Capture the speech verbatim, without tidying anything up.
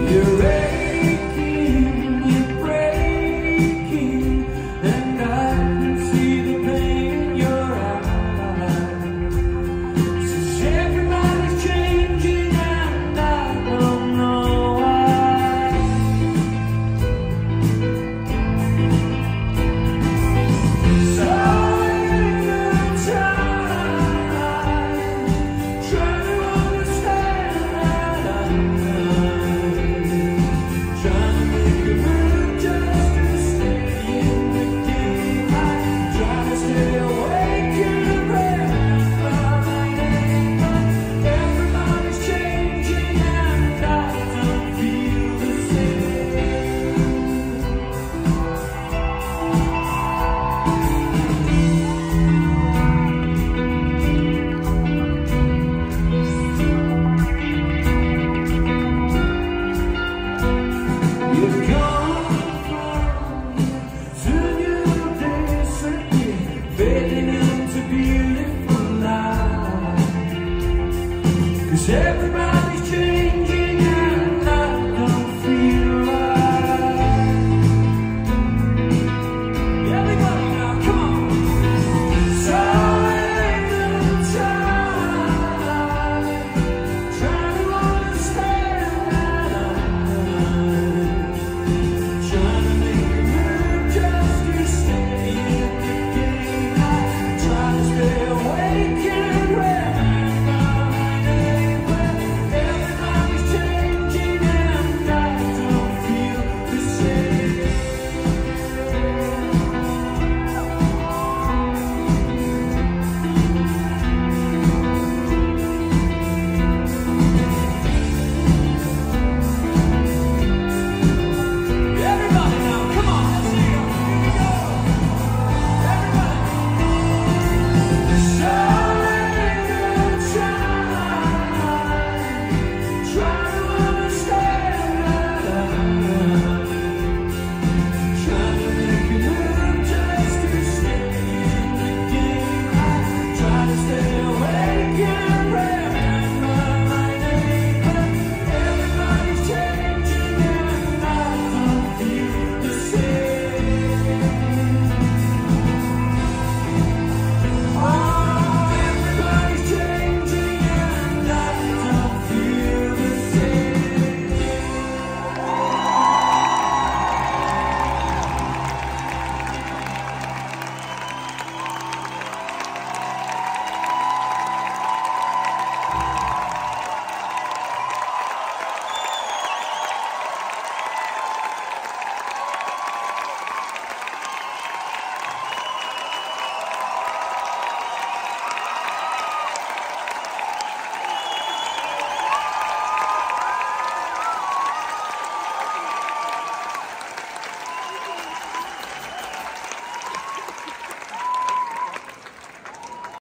You're aching, you're breaking, and I can see the pain in your eyes. Since everybody's changing and I don't know why. So in the time, try to understand that I'm trying to make a move just to stay in the game. I try to stay awake and remember my name, but everybody's changing and I don't feel the same. You've gone